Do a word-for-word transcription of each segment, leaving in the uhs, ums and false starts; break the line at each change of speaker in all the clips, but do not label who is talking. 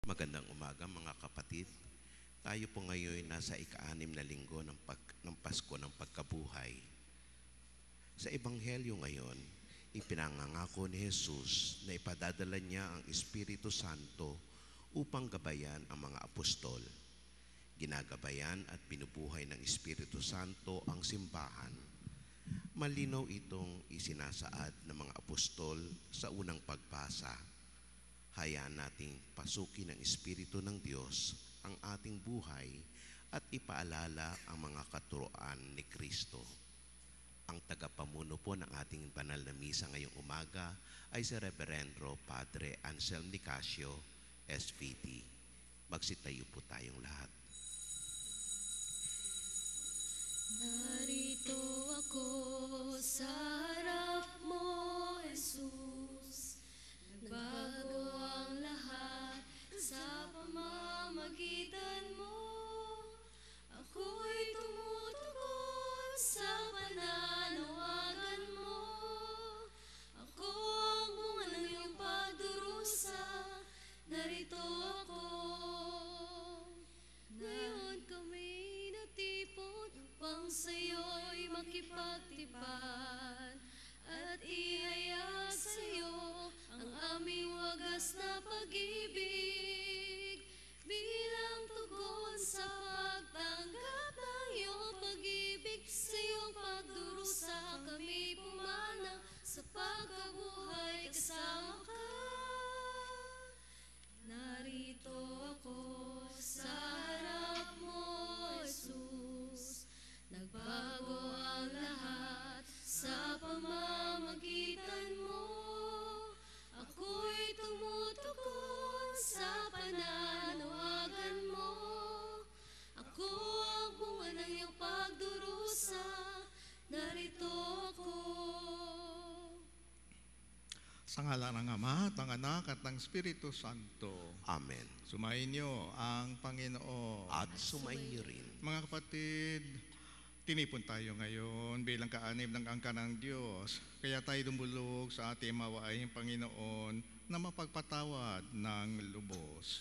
Magandang umaga mga kapatid. Tayo po ngayon nasa ika-anim na linggo ng, pag, ng Pasko ng Pagkabuhay. Sa Ebanghelyo ngayon, ipinangangako ni Jesus na ipadadala niya ang Espiritu Santo upang gabayan ang mga apostol. Ginagabayan at binubuhay ng Espiritu Santo ang simbahan. Malinaw itong isinasaad ng mga apostol sa unang pagbasa. Hayaan nating pasukin ng Espiritu ng Diyos ang ating buhay at ipaalala ang mga katuroan ni Kristo. Ang tagapamuno po ng ating banal na misa ngayong umaga ay si Reverendo Padre Ansel Nicasio, S V T. Magsitayo po tayong lahat.
Narito ako sa harap mo, Jesus. Nagbago ang lahat sa pamamagitan mo. Ako'y tumutugon sa pananawagan mo. Ako ang bunga ng iyong pagdurusa. Narito ako. Ngayon kami natipon upang sa'yo'y makipagtipan at ihayag sa'yo ang aming wagas na pag-ibig. Bilang tugon sa pagtanggap ng iyong pag-ibig, sa iyong pagdurusa kami pumana sa pagkabuhay kasama ka. Narito ako sa harap mo, Jesus. Nagbago ang lahat sa pamamagitan mo. Ako'y tumutugon sa pananawagan mo. Ako ang bunga ng iyong pagdurusa. Narito ako.
Sa ngalan ng Ama, at ng Anak, at ng Espiritu Santo.
Amen.
Sumayin niyo ang Panginoon.
At sumayin niyo rin.
Mga kapatid, tinipon tayo ngayon bilang kaanib ng angka ng Diyos. Kaya tayo dumulog sa ating mawaing Panginoon na mapagpatawad ng lubos.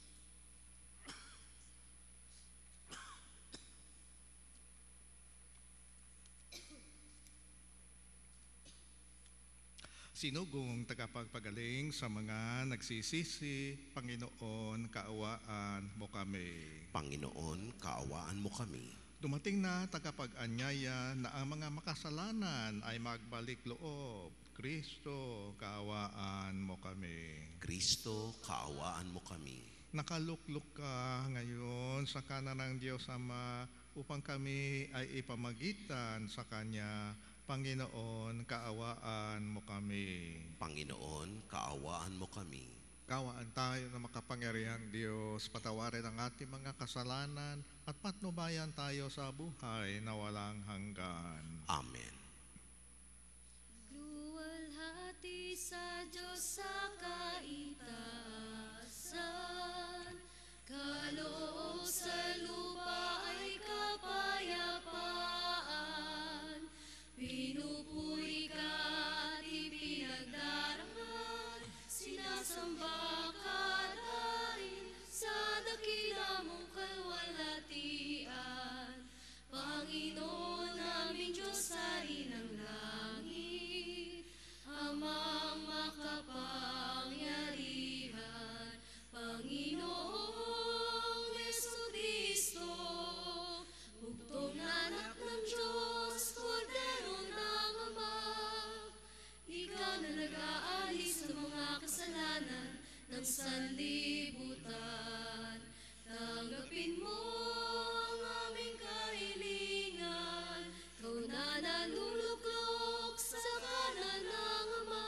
Sinugong tagapagpagaling sa mga nagsisisi, Panginoon, kaawaan mo kami.
Panginoon, kaawaan mo kami.
Dumating na tagapag-anyaya na ang mga makasalanan ay magbalik loob. Kristo, kaawaan mo kami.
Kristo, kaawaan mo kami.
Nakaluklok ka ngayon sa kanan ng Diyos Ama upang kami ay ipamagitan sa Kanya. Panginoon, kaawaan mo kami.
Panginoon, kaawaan mo kami.
Kaawaan tayo na makapangyarihang Diyos, patawarin ang ating mga kasalanan at patnubayan tayo sa buhay na walang hanggan.
Amen.
Luwalhati sa Diyos sa kaitaasan, kaloob sa lupa ay kapayapaan. Pinupuri ka at ipinagdarangal, sinasamba ka dahil sa dakila mong kalwalhatian. Panginoon naming Diyos, Hari ng langit, Amang makapangyarihan, Panginoong Jesucristo, bugtong na anak ng Diyos, Kordero ng Ama. Ikaw na nag-aalis ng mga kasalanan ng sanlibutan. Tanggapin mo ang aming kahilingan. Ikaw na naluluklok sa kanan ng Ama.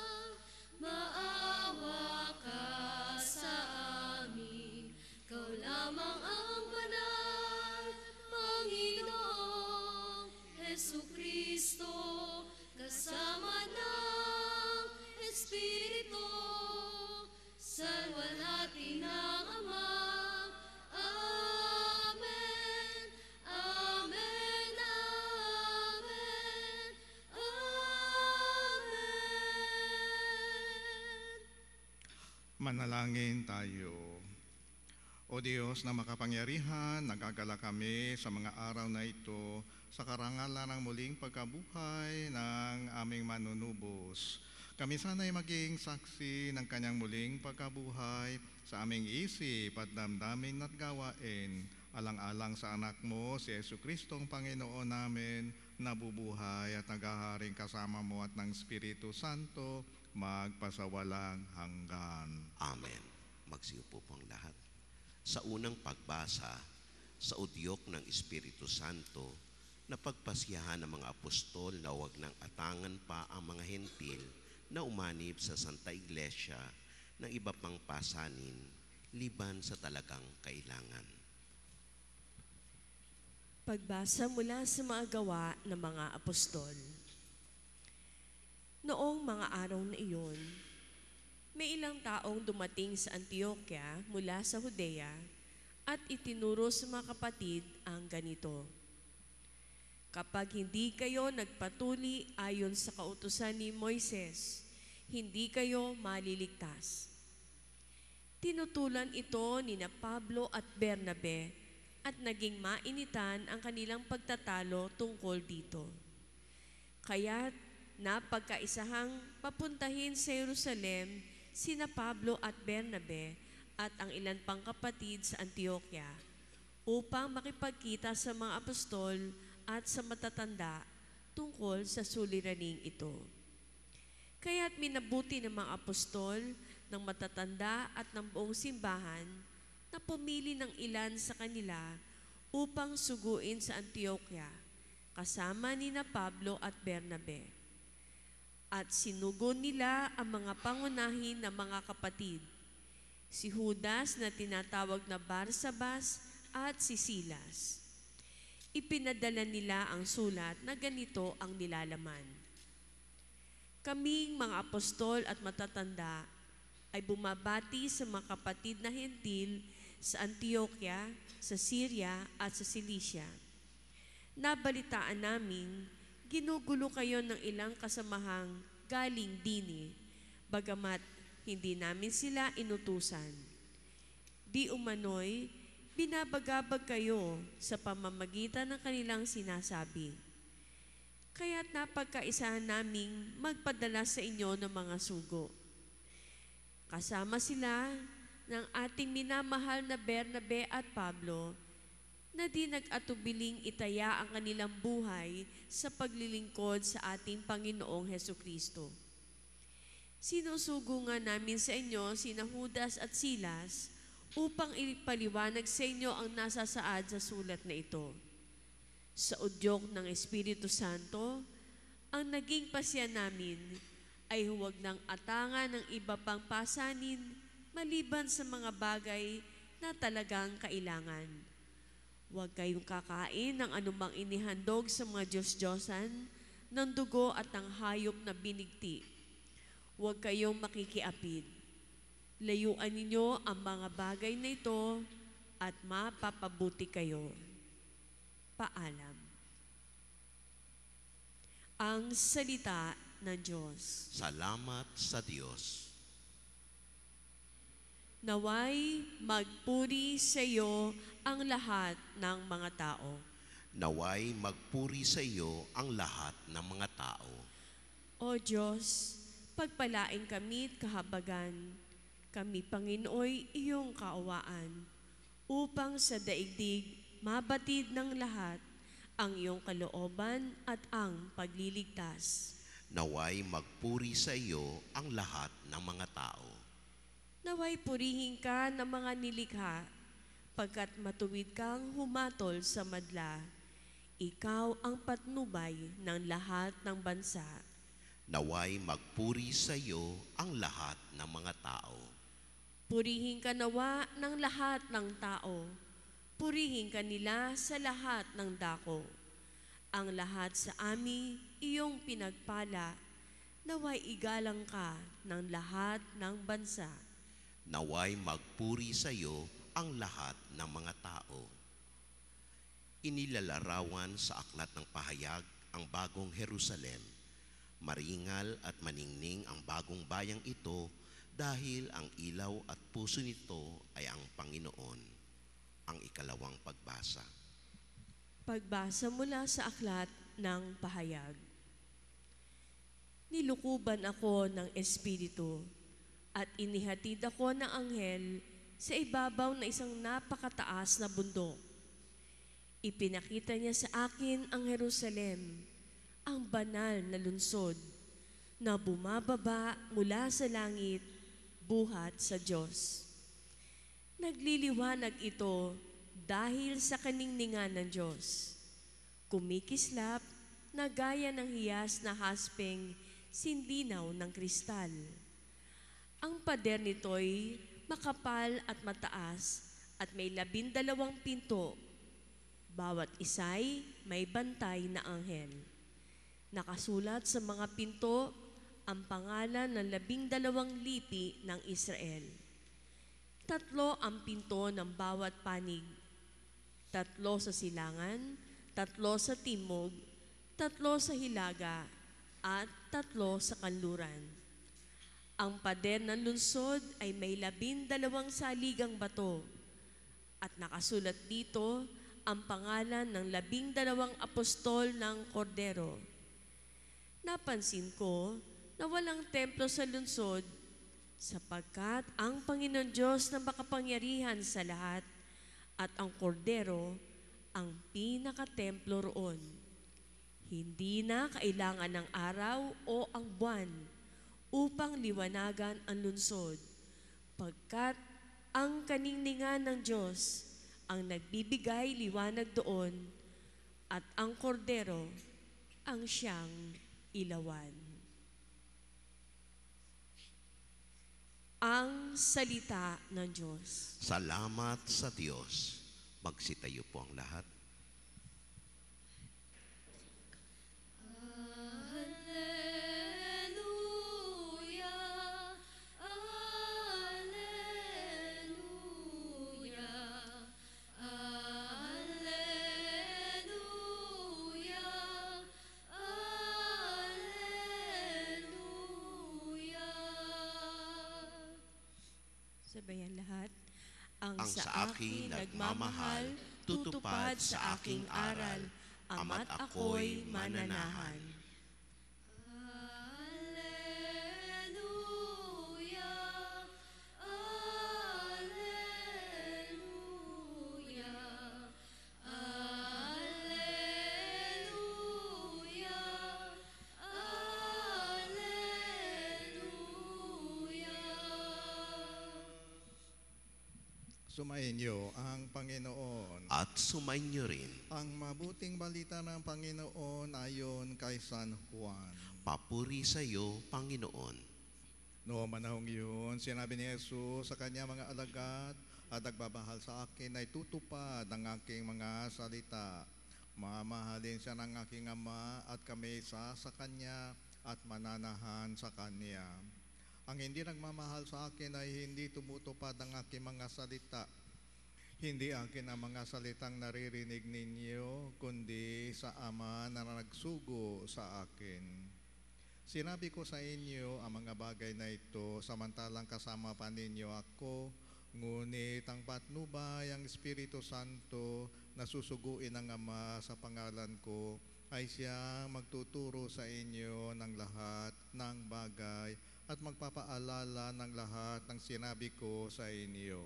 Maawa ka sa amin. Ikaw lamang ang banal, Panginoong Jesucristo, kasama ng Espiritu, sa luwalhati ng Ama. Amen, amen, amen, amen.
Manalangin tayo. O Diyos na makapangyarihan, nagagala kami sa mga araw na ito sa karangalan ng muling pagkabuhay ng aming manunubos. Kami sana'y maging saksi ng kanyang muling pagkabuhay sa aming isip at damdamin at gawain, alang-alang sa anak mo, si Jesucristong Panginoon namin, nabubuhay at naghaharing kasama mo at ng Espiritu Santo, magpasawalang hanggan.
Amen. Magsiupo po ang lahat. Sa unang pagbasa, sa udyok ng Espiritu Santo, napagpasyahan ng mga apostol na huwag nang atangan pa ang mga hentil na umanib sa Santa Iglesia ng iba pang pasanin, liban sa talagang kailangan.
Pagbasa mula sa mga gawa ng mga apostol. Noong mga araw na iyon, may ilang taong dumating sa Antioquia mula sa Judea at itinuro sa mga kapatid ang ganito: kapag hindi kayo nagpatuli ayon sa kautusan ni Moises, hindi kayo maliligtas. Tinutulan ito ni na Pablo at Bernabe at naging mainitan ang kanilang pagtatalo tungkol dito. Kaya't napagkaisahang papuntahin sa Jerusalem sina Pablo at Bernabe at ang ilan pang kapatid sa Antioquia upang makipagkita sa mga apostol at sa matatanda tungkol sa suliraning ito. Kaya't minabuti ng mga apostol, ng matatanda at ng buong simbahan na pumili ng ilan sa kanila upang suguin sa Antioquia kasama ni na Pablo at Bernabe. At sinugo nila ang mga pangunahin na mga kapatid, si Judas na tinatawag na Barsabas at si Silas. Ipinadala nila ang sulat na ganito ang nilalaman: kaming mga apostol at matatanda ay bumabati sa mga kapatid na hentil sa Antioquia, sa Syria at sa Cilicia. Nabalitaan namin, ginugulo kayo ng ilang kasamahang galing dini, bagamat hindi namin sila inutusan. Di umano'y binabagabag kayo sa pamamagitan ng kanilang sinasabi. Kaya't napagkaisahan naming magpadala sa inyo ng mga sugo. Kasama sila ng ating minamahal na Bernabe at Pablo, na di nag-atubiling itaya ang kanilang buhay sa paglilingkod sa ating Panginoong Hesukristo. Sinusugo nga namin sa inyo sina Judas at Silas upang ipaliwanag sa inyo ang nasasaad sa sulat na ito. Sa udyok ng Espiritu Santo, ang naging pasya namin ay huwag nang atangan ng iba pang pasanin maliban sa mga bagay na talagang kailangan. Huwag kayong kakain ng anumang inihandog sa mga Diyos-Diyosan, ng dugo at ng hayop na binigti. Huwag kayong makikiapid. Layuan ninyo ang mga bagay na ito at mapapabuti kayo. Paalam. Ang salita ng Diyos.
Salamat sa Diyos.
Naway magpuri sa iyo ang lahat ng mga tao.
Naway magpuri sa iyo ang lahat ng mga tao.
O Diyos, pagpalain kami at kahabagan, kami Panginooy iyong kaawaan, upang sa daigdig mabatid ng lahat ang iyong kalooban at ang pagliligtas.
Naway magpuri sa iyo ang lahat ng mga tao.
Naway purihin ka ng mga nilikha, pagkat matuwid kang humatol sa madla. Ikaw ang patnubay ng lahat ng bansa.
Naway magpuri sa iyo ang lahat ng mga tao.
Purihin ka nawa ng lahat ng tao. Purihin ka nila sa lahat ng dako. Ang lahat sa amin iyong pinagpala. Naway igalang ka ng lahat ng bansa.
Naway magpuri sa iyo ang lahat ng mga tao. Inilalarawan sa aklat ng pahayag ang bagong Jerusalem. Maringal at maningning ang bagong bayang ito dahil ang ilaw at puso nito ay ang Panginoon. ang ikalawang pagbasa.
Pagbasa mula sa aklat ng pahayag. Nilukuban ako ng Espiritu at inihatid ako ng anghel sa ibabaw na isang napakataas na bundok. Ipinakita niya sa akin ang Jerusalem, ang banal na lungsod, na bumababa mula sa langit, buhat sa Diyos. Nagliliwanag ito dahil sa kaningningan ng Diyos. Kumikislap na gaya ng hiyas na haspeng sinlinaw ng kristal. Ang pader nito'y makapal at mataas at may labindalawang pinto. Bawat isa'y may bantay na anghel. Nakasulat sa mga pinto ang pangalan ng labindalawang lipi ng Israel. Tatlo ang pinto ng bawat panig. Tatlo sa silangan, tatlo sa timog, tatlo sa hilaga, at tatlo sa kanluran. Ang pader ng lungsod ay may labindalawang saligang bato at nakasulat dito ang pangalan ng labindalawang apostol ng Kordero. Napansin ko na walang templo sa lungsod sapagkat ang Panginoon Diyos na makapangyarihan sa lahat at ang Kordero ang pinakatemplo roon. Hindi na kailangan ng araw o ang buwan upang liwanagan ang lungsod, pagkat ang kaningningan ng Diyos ang nagbibigay liwanag doon at ang Kordero ang siyang ilawan. Ang salita ng Diyos.
Salamat sa Diyos. Magsitayo po ang lahat.
Alleluia, Alleluia, Alleluia, Alleluia.
Sabayan lahat. Ang,
Ang sa akin nagmamahal, tutupad sa aking aral, ama't ako'y mananahan.
Alleluia, Alleluia, Alleluia, Alleluia.
Sumayin niyo ang Panginoon.
At sumainyo rin.
Ang mabuting balita ng Panginoon ayon kay San Juan.
Papuri sa iyo, Panginoon.
Noong manahong yun, sinabi ni Jesus sa kanya mga alagad, at nagbabahal sa akin ay tutupad ang aking mga salita. Mamahalin siya ng aking Ama at kami isa sa kanya at mananahan sa kanya. Ang hindi nagmamahal sa akin ay hindi tumutupad ang aking mga salita. Hindi akin ang mga salitang naririnig ninyo, kundi sa Ama na nagsugo sa akin. Sinabi ko sa inyo ang mga bagay na ito, samantalang kasama pa ninyo ako, ngunit ang patnubay, ang Espiritu Santo, na susuguin ng Ama sa pangalan ko, ay siyang magtuturo sa inyo ng lahat ng bagay at magpapaalala ng lahat ng sinabi ko sa inyo.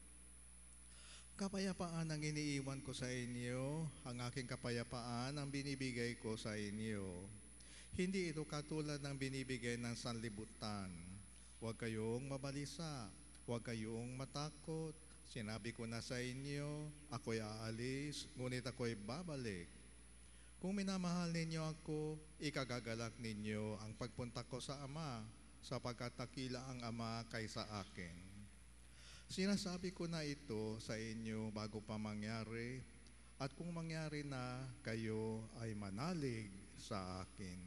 Kapayapaan ang iniiwan ko sa inyo, ang aking kapayapaan ang binibigay ko sa inyo. Hindi ito katulad ng binibigay ng sanlibutan. Huwag kayong mabalisa, huwag kayong matakot. Sinabi ko na sa inyo, ako'y aalis, ngunit ako'y babalik. Kung minamahal ninyo ako, ikagagalak ninyo ang pagpunta ko sa Ama, sapagkat nakila ang Ama kaysa akin. Sinasabi ko na ito sa inyo bago pa mangyari, at kung mangyari na, kayo ay manalig sa akin.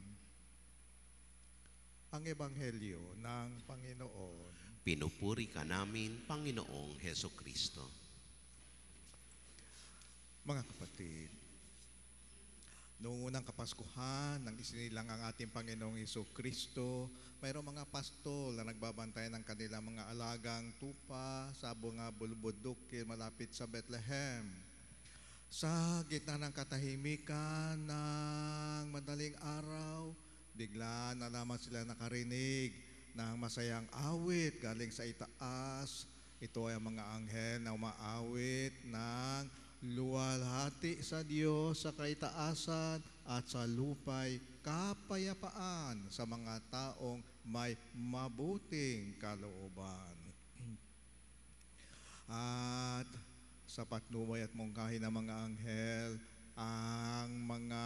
Ang Ebanghelyo ng Panginoon.
Pinupuri ka namin, Panginoong Heso Kristo.
Mga kapatid, Noong unang Kapaskuhan, nang isinilang ang ating Panginoong Jesucristo, mayroong mga pastol na nagbabantay ng kanilang mga alagang tupa sa bunga bulbudukil malapit sa Bethlehem. Sa gitna ng katahimikan ng madaling araw, bigla na lamang sila nakarinig ng masayang awit galing sa itaas. Ito ay ang mga anghel na umaawit ng luwalhati sa Diyos sa kaitaasan at sa lupay kapayapaan sa mga taong may mabuting kalooban. At sa patnubay at mungkahi ng mga anghel, ang mga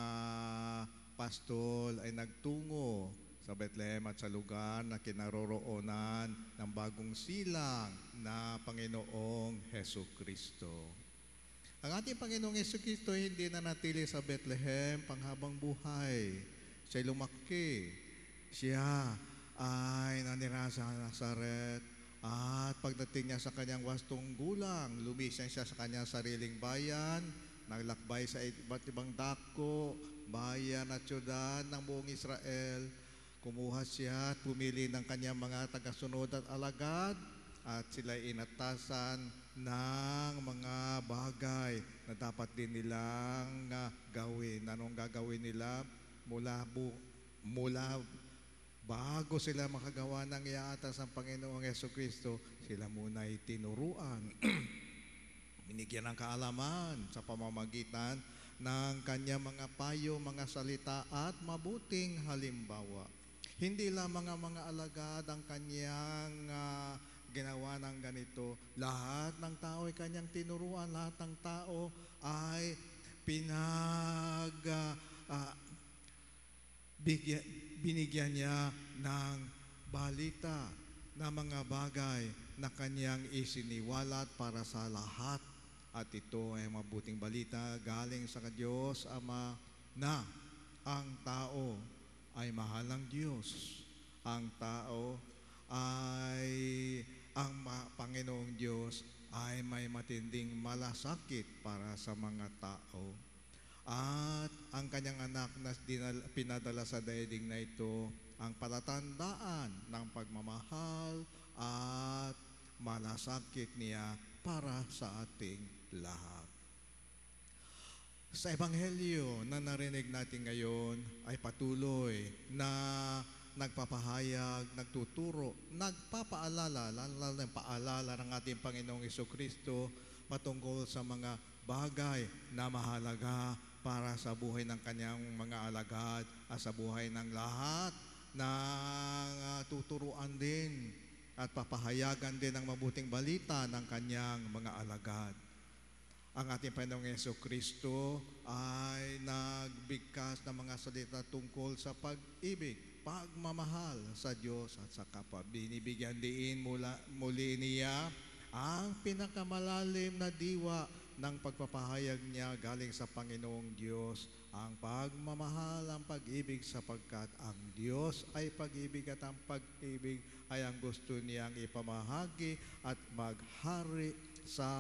pastol ay nagtungo sa Bethlehem at sa lugar na kinaroroonan ng bagong silang na Panginoong Hesukristo. Ang ating Panginoong Hesukristo hindi na natili sa Bethlehem panghabang buhay. Siya'y lumaki. Siya ay nanira sa Nazaret at pagdating niya sa kanyang wastong gulang, lumisan siya sa kanyang sariling bayan, naglakbay sa iba't ibang dako, bayan at syudad ng buong Israel. Kumuha siya at pumili ng kanyang mga tagasunod at alagad at sila'y inatasan ng mga bagay na dapat din nilang uh, gawin. Anong gagawin nila? Mula, bu, mula bago sila makagawa ng iatas ng Panginoong Hesukristo, sila muna ay tinuruan. Binigyan ng kaalaman sa pamamagitan ng kanyang mga payo, mga salita at mabuting halimbawa. Hindi lamang ang mga alagad ang kanyang uh, ginawa ng ganito. Lahat ng tao ay kanyang tinuruan. Lahat ng tao ay pinag uh, uh, bigyan, binigyan niya ng balita na mga bagay na kanyang isiniwalat para sa lahat. At ito ay mabuting balita galing sa Diyos Ama na ang tao ay mahal ng Diyos. Ang tao ay ang Panginoong Diyos ay may matinding malasakit para sa mga tao. At ang kanyang anak na dinala, pinadala sa daigdig na ito ang palatandaan ng pagmamahal at malasakit niya para sa ating lahat. Sa Ebanghelyo na narinig natin ngayon ay patuloy na nagpapahayag, nagtuturo, nagpapaalala, lalo ng paalala ng ating Panginoong Jesucristo patungkol sa mga bagay na mahalaga para sa buhay ng kanyang mga alagad at sa buhay ng lahat na uh, tuturuan din at papahayagan din ng mabuting balita ng kanyang mga alagad. Ang ating Panginoong Jesucristo ay nagbigkas ng mga salita tungkol sa pag-ibig, pagmamahal sa Diyos at sa kapwa. Binibigyan din mula, muli niya ang pinakamalalim na diwa ng pagpapahayag niya galing sa Panginoong Diyos, ang pagmamahal, ang pag-ibig sapagkat ang Diyos ay pag-ibig at ang pag-ibig ay ang gusto niyang ipamahagi at maghari sa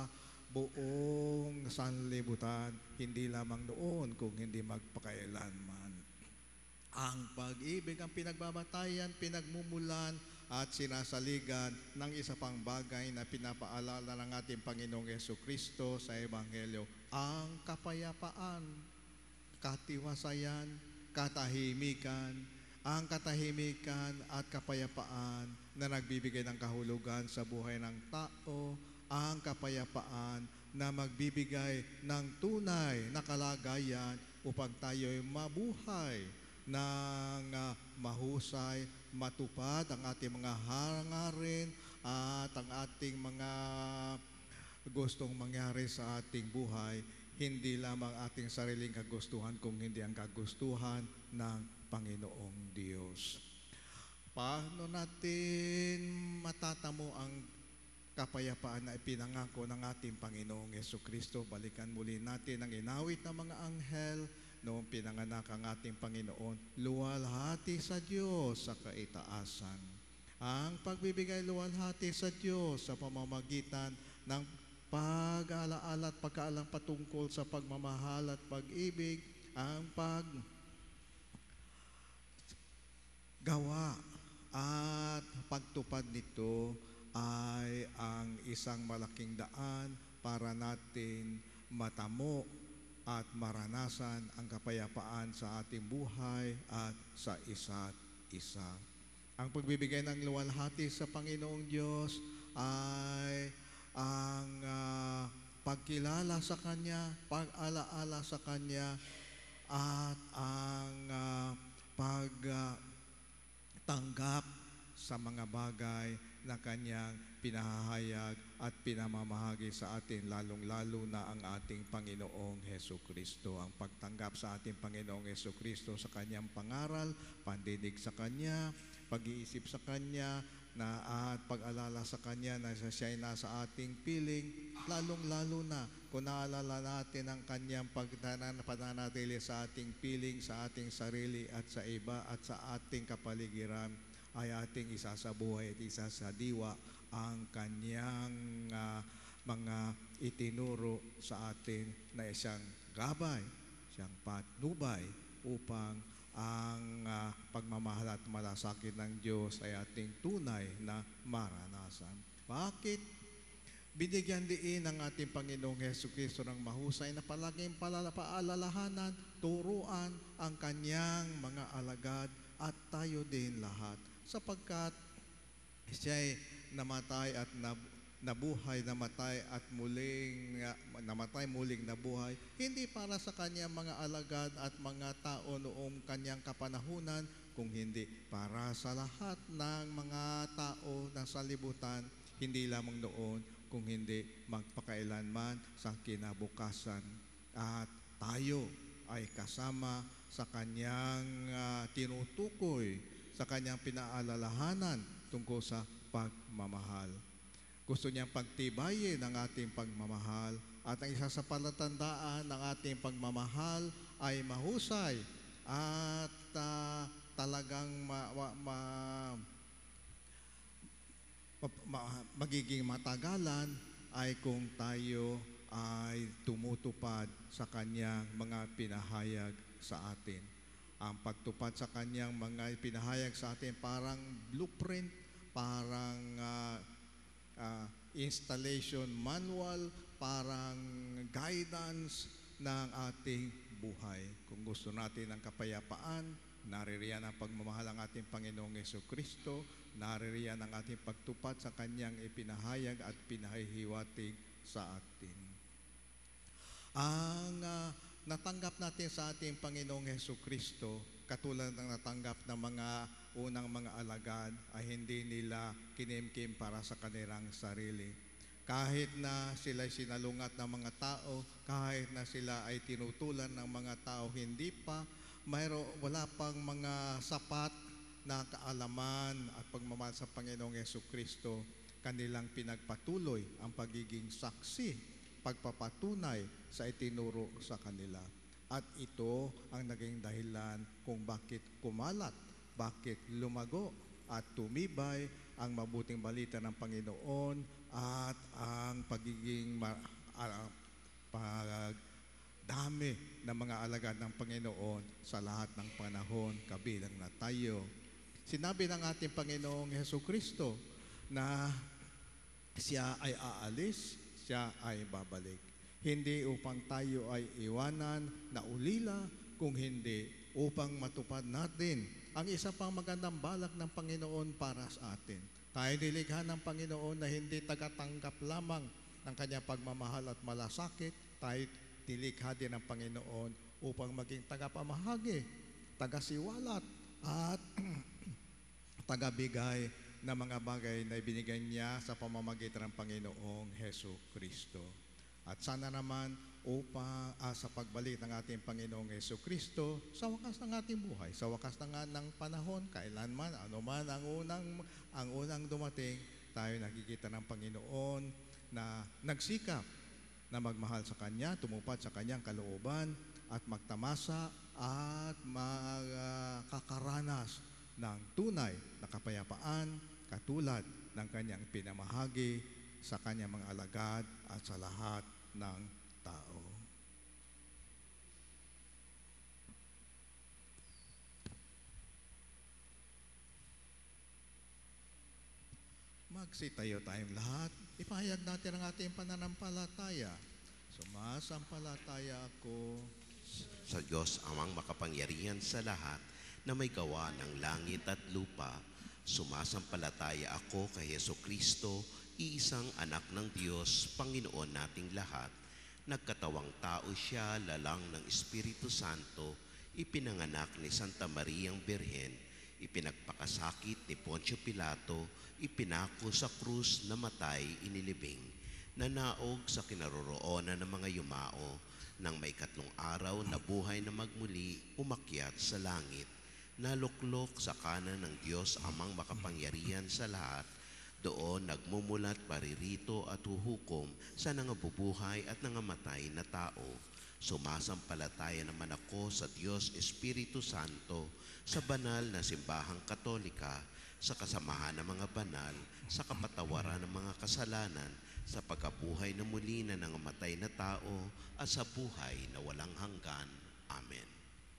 buong sanlibutan, hindi lamang noon kung hindi magpakailanman. Ang pag-ibig ang pinagbabatayan, pinagmumulan at sinasaligan ng isa pang bagay na pinapaalala ng ating Panginoong Jesucristo sa Ebanghelyo, ang kapayapaan, katiwasayan, katahimikan, ang katahimikan at kapayapaan na nagbibigay ng kahulugan sa buhay ng tao, ang kapayapaan na magbibigay ng tunay na kalagayan upang tayo'y mabuhay ng uh, mahusay, matupad ang ating mga hangarin at ang ating mga gustong mangyari sa ating buhay, hindi lamang ating sariling kagustuhan, kung hindi ang kagustuhan ng Panginoong Diyos. Paano natin matatamo ang kapayapaan na ipinangako ng ating Panginoong Jesucristo? Balikan muli natin ang inawit ng mga anghel noong pinanganak ang ating Panginoon. Luwalhati sa Diyos sa kaitaasan. Ang pagbibigay luwalhati sa Diyos sa pamamagitan ng pag-alaala at pagkaalam patungkol sa pagmamahal at pag-ibig ang pag gawa at pagtupad nito ay ang isang malaking daan para natin matamo at maranasan ang kapayapaan sa ating buhay at sa isa't isa. Ang pagbibigay ng luwalhati sa Panginoong Diyos ay ang ah, pagkilala sa Kanya, pag-alaala sa Kanya, at ang uh, pagtanggap sa mga bagay na Kanyang pinahahayag at pinamamahagi sa atin, lalong-lalo na ang ating Panginoong Heso Kristo. Ang pagtanggap sa ating Panginoong Heso Kristo sa Kanyang pangaral, pandinig sa Kanya, pag-iisip sa Kanya, na at pag-alala sa Kanya na siya ay nasa ating piling, lalong-lalo na kung naalala natin ang Kanyang pagpananatili sa ating piling, sa ating sarili at sa iba at sa ating kapaligiran, ay ating isa sa buhay at isa sa diwa ang Kanyang uh, mga itinuro sa atin na isang gabay, siyang patnubay upang ang uh, pagmamahal at malasakit ng Diyos ay ating tunay na maranasan. Bakit? Binigyan diin ng ating Panginoong Jesucristo ng mahusay na palaging paalalahanan, turuan ang Kanyang mga alagad at tayo din lahat, sapagkat siya'y namatay at nab- nabuhay, namatay at muling namatay, muling nabuhay, hindi para sa kanyang mga alagad at mga tao noong kanyang kapanahunan, kung hindi para sa lahat ng mga tao ng salibutan, hindi lamang noon, kung hindi magpakailanman sa kinabukasan. At tayo ay kasama sa kanyang uh, tinutukoy, sa kanyang pinaalalahanan tungkol sa pagmamahal. Gusto niyang pagtibayin ang ating pagmamahal, at ang isa sa palatandaan ng ating pagmamahal ay mahusay at uh, talagang ma, ma, ma, ma, ma, magiging matagalan ay kung tayo ay tumutupad sa Kanyang mga pinahayag sa atin. Ang pagtupad sa Kanyang mga pinahayag sa atin parang blueprint, parang uh, Uh, installation manual, parang guidance ng ating buhay. Kung gusto natin ng kapayapaan, naririyan ang pagmamahal ng ating Panginoong Jesucristo, naririyan ang ating pagtupad sa Kanyang ipinahayag at pinahihiwatig sa atin. Ang uh, natanggap natin sa ating Panginoong Jesucristo, katulad ng natanggap ng mga unang mga alagad, ay hindi nila kinimkim para sa kanilang sarili. Kahit na sila'y sinalungat ng mga tao, kahit na sila ay tinutulan ng mga tao, hindi pa, mayro, wala pang mga sapat na kaalaman at pagmamahal sa Panginoong Jesucristo, kanilang pinagpatuloy ang pagiging saksi, pagpapatunay sa itinuro sa kanila. At ito ang naging dahilan kung bakit kumalat, bakit lumago at tumibay ang mabuting balita ng Panginoon at ang pagiging ma- uh, pagdami ng mga alagad ng Panginoon sa lahat ng panahon, kabilang na tayo. Sinabi ng ating Panginoong Jesucristo na siya ay aalis, siya ay babalik. Hindi upang tayo ay iwanan na ulila, kung hindi upang matupad natin ang isa pang magandang balak ng Panginoon para sa atin. Tayo nilikha ng Panginoon na hindi tagatanggap lamang ng kanyang pagmamahal at malasakit. Tayo nilikha din ng Panginoon upang maging tagapamahagi, tagasiwalat at tagabigay ng mga bagay na ibinigay niya sa pamamagitan ng Panginoong Heso Kristo. At sana naman upang uh, sa pagbalik ng ating Panginoong Heso Kristo sa wakas ng ating buhay, sa wakas ng, ng panahon, kailanman, anuman ang unang, ang unang dumating, tayo nakikita ng Panginoon na nagsikap na magmahal sa Kanya, tumupad sa Kanyang kalooban at magtamasa at makakaranas ng tunay na kapayapaan katulad ng Kanyang pinamahagi sa Kanyang mga alagad at sa lahat ng tao. Magsitayo tayong lahat. Ipahayag natin ang ating pananampalataya. Sumasampalataya ako
Sa Diyos amang makapangyarihan sa lahat na may gawa ng langit at lupa, sumasampalataya ako kay Yesu Kristo, iisang anak ng Diyos, Panginoon nating lahat. Nagkatawang tao siya, lalang ng Espiritu Santo, ipinanganak ni Santa Mariang Birhen, ipinagpakasakit ni Poncio Pilato, ipinako sa krus, namatay, inilibing, nanaog sa kinaroroonan ng mga yumao, nang may katlong araw na buhay na magmuli, umakyat sa langit, naluklok sa kanan ng Diyos amang makapangyarihan sa lahat, doon nagmumulat paririto at huhukom sa nangabubuhay at nangamatay na tao. Sumasampalataya naman ako sa Diyos Espiritu Santo, sa banal na simbahang katolika, sa kasamahan ng mga banal, sa kapatawaran ng mga kasalanan, sa pagkabuhay na muli na nangamatay na tao, at sa buhay na walang hanggan. Amen.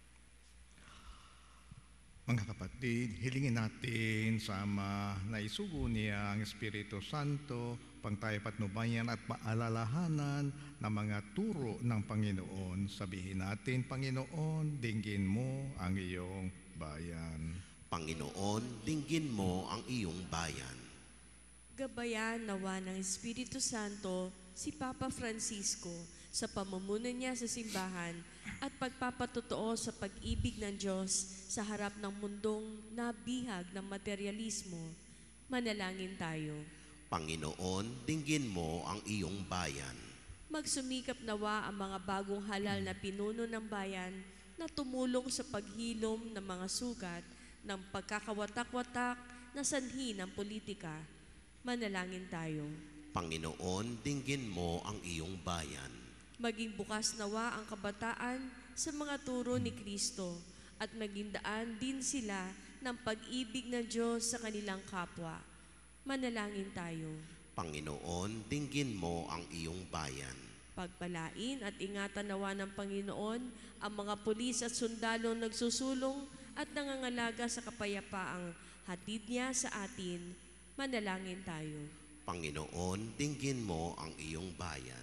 Mga kapatid, hilingin natin sa Ama na isugo niya ang Espiritu Santo, pangtayo patnubayan at paalalahanan ng mga turo ng Panginoon. Sabihin natin, Panginoon, dinggin mo ang iyong bayan.
Panginoon, dinggin mo ang iyong bayan.
Gabayan nawa ng Espiritu Santo si Papa Francisco sa pamumuno niya sa simbahan at pagpapatotoo sa pag-ibig ng Diyos sa harap ng mundong nabihag ng materialismo. Manalangin tayo.
Panginoon, dinggin mo ang iyong bayan.
Magsumikap nawa ang mga bagong halal na pinuno ng bayan na tumulong sa paghilom ng mga sugat ng pagkakawatak-watak na sanhi ng politika. Manalangin tayo.
Panginoon, dinggin mo ang iyong bayan.
Maging bukas nawa ang kabataan sa mga turo ni Kristo at maging daan din sila ng pag-ibig ng Diyos sa kanilang kapwa. Manalangin tayo.
Panginoon, dinggin mo ang iyong bayan.
Pagpalain at ingatan nawa ng Panginoon ang mga pulis at sundalong nagsusulong at nangangalaga sa kapayapaang hatid niya sa atin. Manalangin tayo.
Panginoon, dinggin mo ang iyong bayan.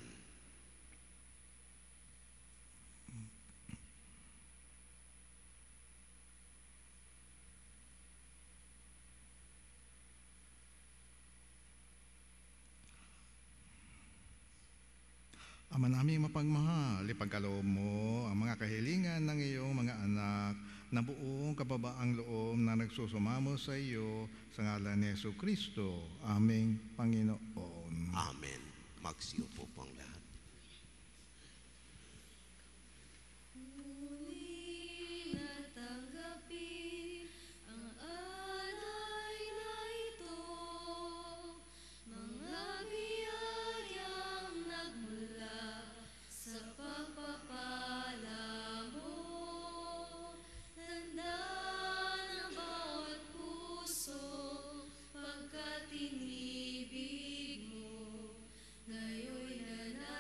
Ama naming mapagmahal, ipagkaloob mo ang mga kahilingan ng iyong mga anak na buong kababaang loob na nagsusumamo sa iyo sa ngalan ni Yesu Kristo, aming Panginoon.
Amen. Magsiupo po ang lahat.
Muli natanggapin ang alay na ito, mga biyayang nagmula sa pagpapala mo. Tandaan ang bawat puso pagkat inibig mo, ngayon na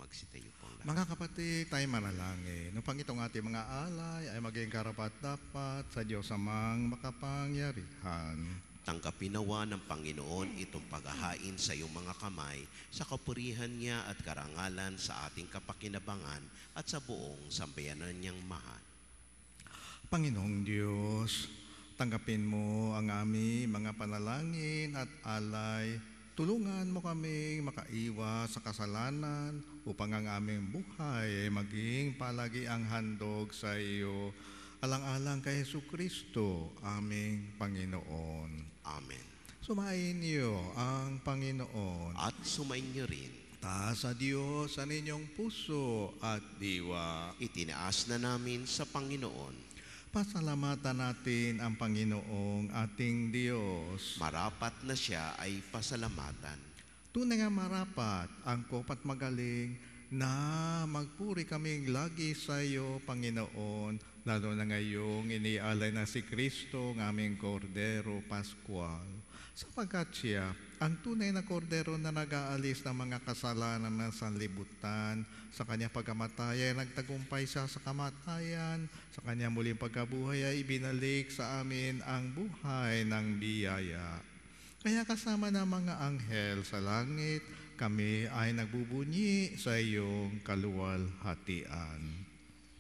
Magsitayo pong lahat.
Mga kapatid, tayo manalangin. Upang itong ating mga alay ay maging karapat-dapat sa Diyos amang makapangyarihan.
Tanggapin nawa ng Panginoon itong paghahain sa iyong mga kamay sa kapurihan niya at karangalan sa ating kapakinabangan at sa buong sambayanan niyang mahal.
Panginoong Diyos, tanggapin mo ang aming mga panalangin at alay. Tulungan mo kaming makaiwas sa kasalanan upang ang aming buhay ay maging palagi ang handog sa iyo. Alang-alang kay Jesucristo, aming Panginoon.
Amen.
Sumayin niyo ang Panginoon.
At sumayin niyo rin.
Taas sa Diyos sa ninyong puso at diwa.
Itinaas na namin sa Panginoon.
Pasalamatan natin ang Panginoong ating Diyos.
Marapat na siya ay pasalamatan.
Tunay nga marapat, angkop at magaling na magpuri kaming lagi sa iyo, Panginoon, lalo na ngayong inialay na si Kristo, ng aming Kordero Pascual. Sapagkat siya, ang tunay na kordero na nag-aalis ng mga kasalanan ng sanlibutan, sa kanya pagkamatay ay nagtagumpay siya sa kamatayan, sa kanya muling pagkabuhay ay ibinalik sa amin ang buhay ng biyaya. Kaya kasama ng mga anghel sa langit, kami ay nagbubunyi sa iyong kaluwalhatian.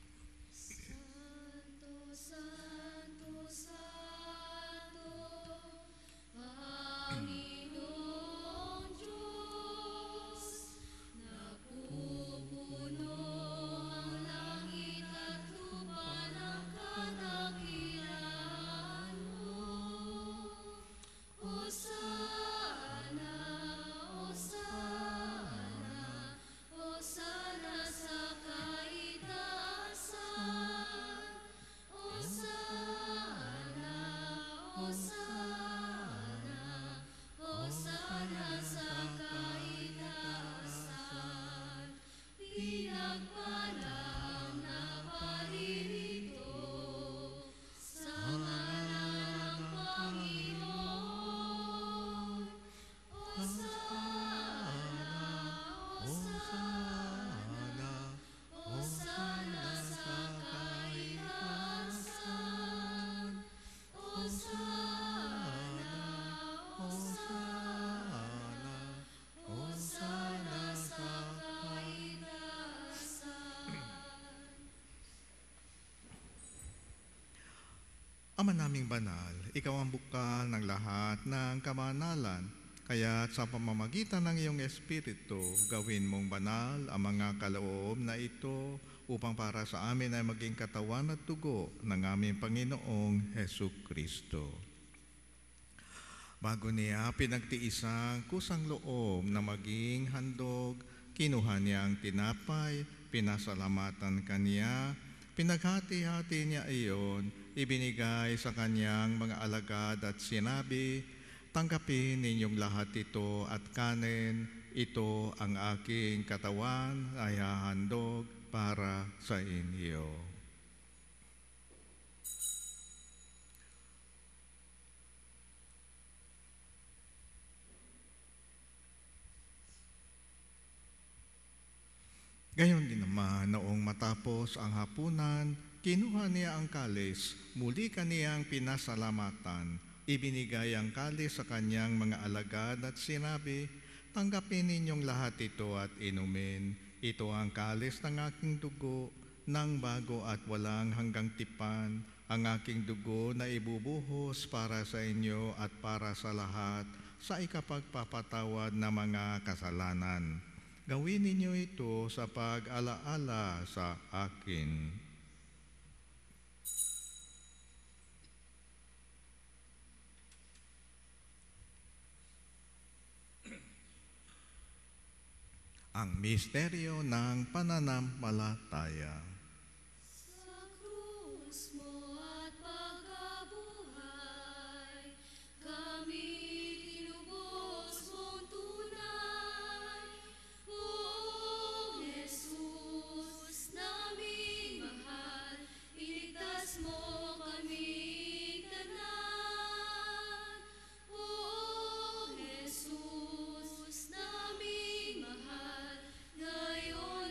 Santo, Santo, Santo, Panginoong Diyos, napupuno ang langit at lupa ng kadakilaan mo. Hosana, Hosana, Hosana sa kaitaasan. Hosana, Hosana, Hosana sa kaitaasan. Pinagpala ang naparirito sa ngalan ng Panginoon. Hosana, Hosana, Hosana sa kaitaasan. Hosana, Hosana, Hosana sa kaitaasan.
Ama naming banal, ikaw ang bukal ng lahat ng kamanalan. Kaya't sa pamamagitan ng iyong Espiritu, gawin mong banal ang mga kaloob na ito upang para sa amin ay maging katawan at dugo ng aming Panginoong Hesu Kristo. Bago niya pinagtiisang kusang loob na maging handog, kinuha niya ang tinapay, pinasalamatan kaniya, pinaghati-hati niya iyon, ibinigay sa kanyang mga alagad at sinabi, tanggapin ninyong lahat ito at kanin, ito ang aking katawan ay hahandog para sa inyo. Gayon din naman, noong matapos ang hapunan, kinuha niya ang kalis, muli kaniyang pinasalamatan, ibinigay ang kalis sa kanyang mga alagad at sinabi, tanggapin ninyong lahat ito at inumin. Ito ang kalis ng aking dugo, ng bago at walang hanggang tipan, ang aking dugo na ibubuhos para sa inyo at para sa lahat sa ikapagpapatawad ng mga kasalanan. Gawin ninyo ito sa pag-alaala sa akin. Ang misteryo ng pananampalataya.
Sa krus mo at pagkabuhay, kami tinubos mong tunay. O Jesus, naming mahal, iligtas mo kaming tanan. O Jesus, naming mahal, ngayon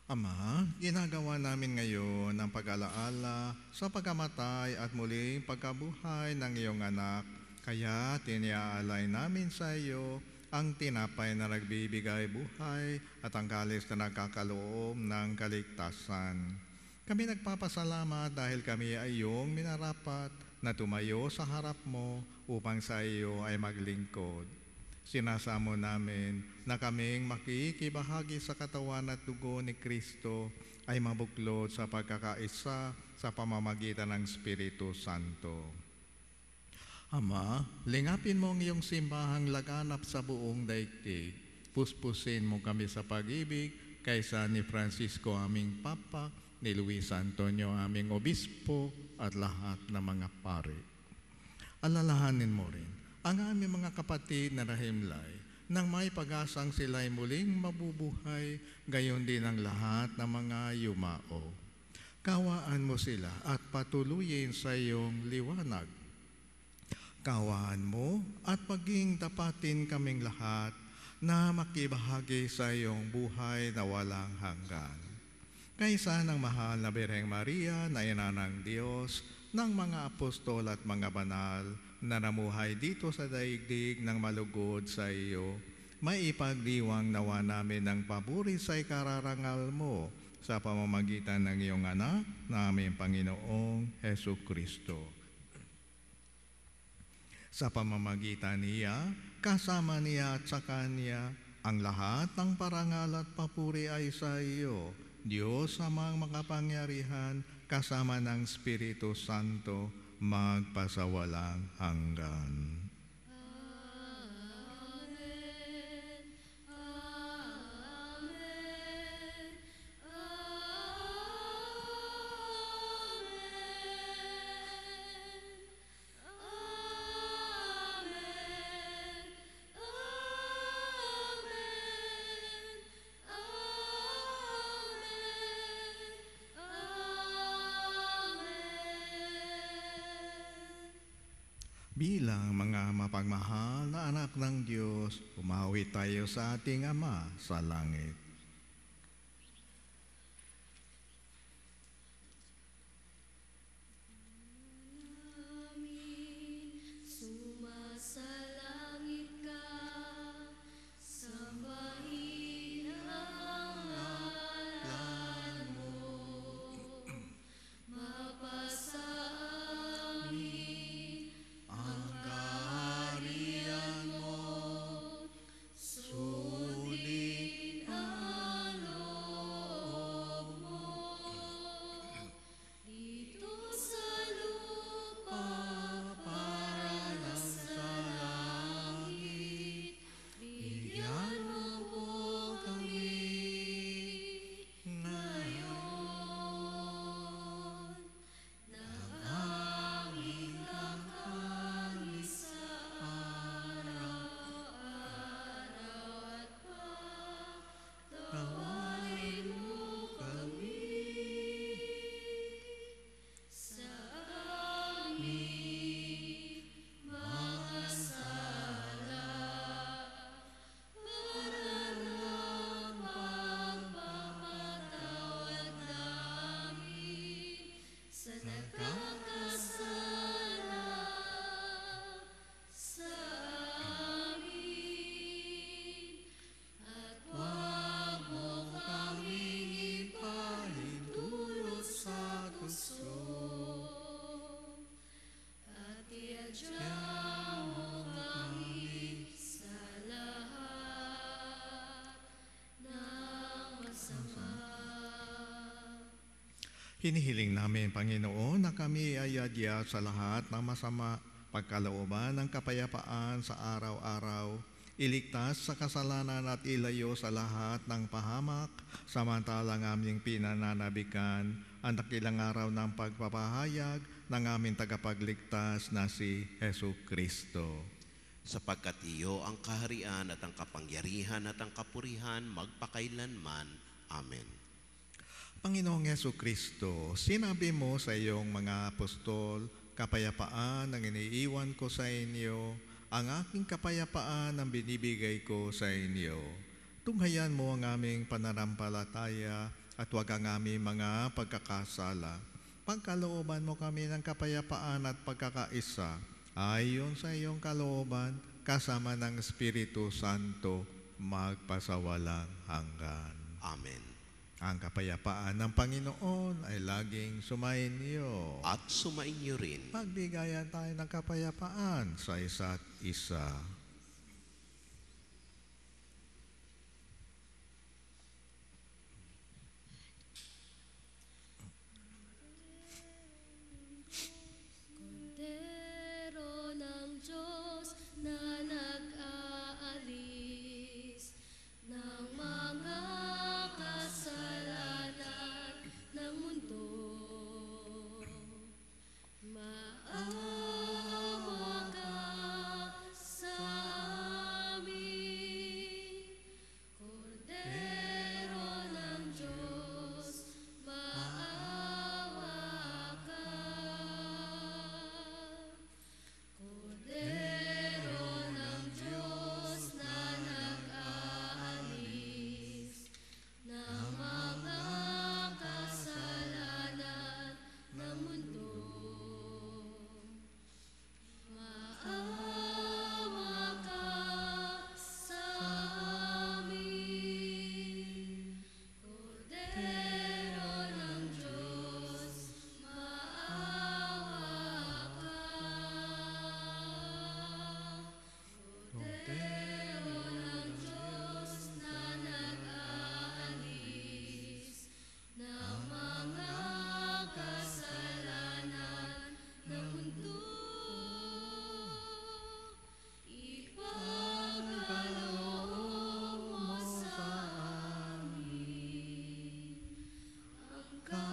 Ama, ginagawa namin ngayon ang pag-alaala sa pagkamatay at muling pagkabuhay ng iyong anak. Kaya tiniaalay namin sa iyo ang tinapay na nagbibigay buhay at ang kalis na nagkakaloob ng kaligtasan. Kami nagpapasalamat dahil kami ay iyong minarapat na tumayo sa harap mo upang sa iyo ay maglingkod. Sinasamo namin na kaming makikibahagi sa katawan at dugo ni Kristo ay mabuklod sa pagkakaisa sa pamamagitan ng Espiritu Santo. Ama, lingapin mo ang iyong simbahang laganap sa buong daigdig. Puspusin mo kami sa pag-ibig kaysa ni Francisco aming Papa, ni Luis Antonio aming Obispo at lahat ng mga pari. Alalahanin mo rin ang aming mga kapatid na nahimlay nang may pag-asang sila'y muling mabubuhay, gayon din ang lahat ng mga yumao. Kawaan mo sila at patuloyin sa iyong liwanag. Kawaan mo at paging tapatin kaming lahat na makibahagi sa iyong buhay na walang hanggan. Kaysa ng mahal na Birheng Maria na ina ng Diyos, ng mga apostol at mga banal na namuhay dito sa daigdig ng malugod sa iyo, may ipagdiwang nawa namin ng paburi sa ikararangal mo sa pamamagitan ng iyong anak na aming Panginoong Hesus Kristo. Sa pamamagitan niya, kasama niya at sa Kanya, ang lahat ng parangal at papuri ay sa iyo, Diyos amang makapangyarihan, kasama ng Espiritu Santo, magpasawalang hanggan. Bilang mga mapagmahal na anak ng Diyos, umawi tayo sa ating Ama sa langit.
Sumasalangit ka, sambahin ang ngalan mo, mapasa amin ang kaharian mo, sundin ang loob mo, dito sa lupa para lang sa langit. Bigyan mo po kami ngayon ng aming kakanin sa araw-araw at patawarin mo kami sa aming mga sala, para lang mapapatawad namin sa nagkakasala sa amin. At huwag mo kaming ipahintulot sa gusto, at iadya mo kami sa lahat ng masama.
Hinihiling namin, Panginoon, na kami ay adya sa lahat ng masama, pagkalooban ng kapayapaan sa araw-araw, iligtas sa kasalanan at ilayo sa lahat ng pahamak, samantalang aming pinananabikan ang dakilang araw ng pagpapahayag ng aming tagapagligtas na si Hesus Kristo.
Sapagkat iyo ang kaharian at ang kapangyarihan at ang kapurihan magpakailanman. Amen.
Panginoong Hesus Kristo, sinabi mo sa iyong mga apostol, kapayapaan ang iniiwan ko sa inyo, ang aking kapayapaan ang binibigay ko sa inyo. Tunghayan mo ang aming pananampalataya at huwag ang aming mga pagkakasala. Pagkalooban mo kami ng kapayapaan at pagkakaisa, ayon sa iyong kalooban, kasama ng Espiritu Santo, magpasawalang hanggan.
Amen.
Ang kapayapaan ng Panginoon ay laging sumainyo.
At sumainyo rin.
Magbigayan tayo ng kapayapaan sa isa't isa.
Kordero ng Diyos na nag-aalis ng mga kasalanan ng mundo. Maawa ka sa amin, Kordero ng Diyos, maawa ka. Kordero ng Diyos na nag-aalis ng mga kasalanan ng mundo. Maawa ka sa amin, Kordero ng Diyos, maawa ka. Kordero ng Diyos na nag-aalis ng mga kasalanan ng mundo. Ipagkaloob mo sa amin ang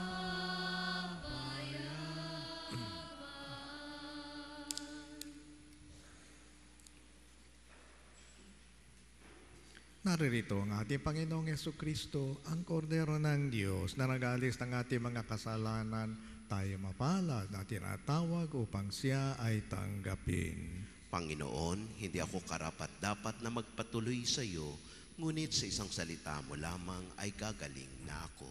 kapayapaan.
Naririto ang ating Panginoong Yesukristo, ang Kordero ng Diyos na nag-alis ng ating mga kasalanan. Tayo mapalad na tinatawag upang siya ay tanggapin.
Panginoon, hindi ako karapat-dapat na magpatuloy sa iyo, ngunit sa isang salita mo lamang ay gagaling na ako.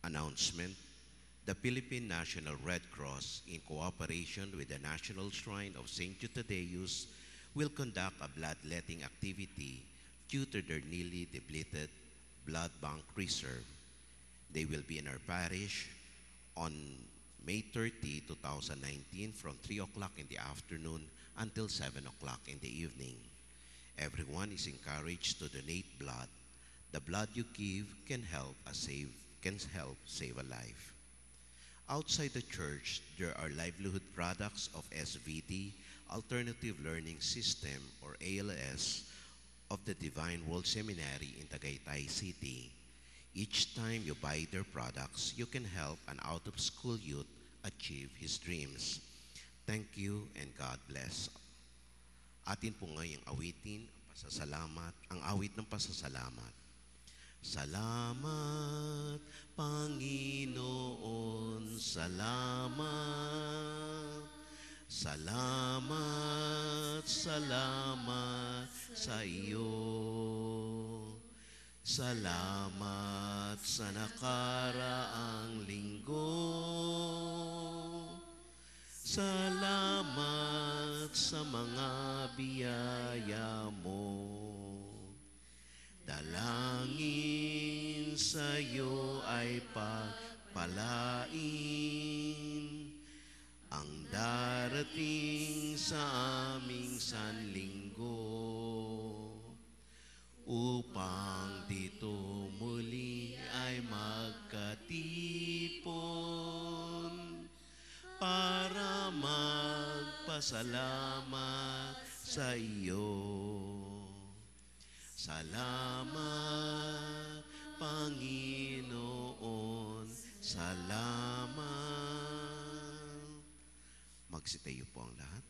announcement. The Philippine National Red Cross, in cooperation with the National Shrine of Saint Jude Thaddeus, will conduct a bloodletting activity due to their nearly depleted blood bank reserve. They will be in our parish on May thirtieth, two thousand nineteen from three o'clock in the afternoon until seven o'clock in the evening. Everyone is encouraged to donate blood. The blood you give can help us save, can help save a life. Outside the church, there are livelihood products of S V D, Alternative Learning System, or A L S, of the Divine World Seminary in Tagaytay City. Each time you buy their products, you can help an out-of-school youth achieve his dreams. Thank you and God bless. Atin po ngayong awitin, ang pasasalamat, ang awit ng pasasalamat. Salamat, Panginoon, salamat. Salamat, salamat sa iyo. Salamat sa nakaraang linggo. Salamat sa mga biyaya mo. Dalangin sa iyo ay pagpalain ang darating sa aming sanlinggo, upang dito muli ay magkatipon para magpasalamat sa iyo. Salamat, Panginoon, salamat. Magsitayo po ang lahat.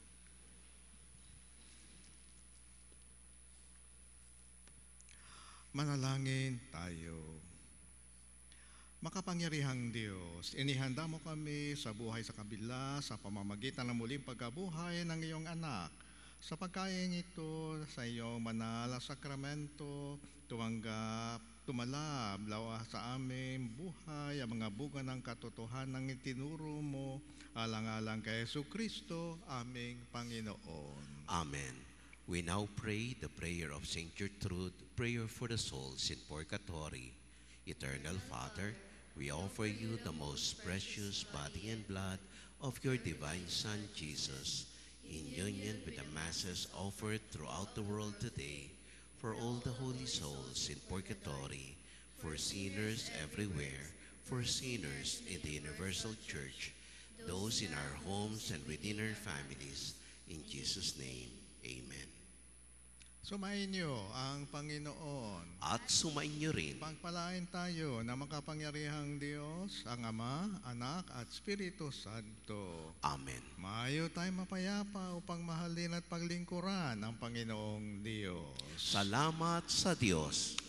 Manalangin tayo. Makapangyarihang Diyos, inihanda mo kami sa buhay sa kabila sa pamamagitan ng muling pagkabuhay ng iyong anak. Sa pagkain ito sa iyong banal na sakramento, tumanggap, tumalab, lawa sa aming buhay ang mga bunga ng katotohanan ng itinuro mo, alang-alang kay Jesucristo, aming Panginoon.
Amen. We now pray the prayer of Saint Gertrude, prayer for the souls in purgatory. Eternal Father, we offer you the most precious body and blood of your divine Son, Jesus, in union with the masses offered throughout the world today, for all the holy souls in purgatory, for sinners everywhere, for sinners in the universal church, those in our homes and within our families, in Jesus' name, amen.
Sumayin niyo ang Panginoon.
At sumainyo rin.
Pagpalain tayo na makapangyarihang Diyos, ang Ama, Anak, at Espiritu Santo.
Amen.
Maayo tayong mapayapa upang mahalin at paglingkuran ang Panginoong Diyos.
Salamat sa Diyos.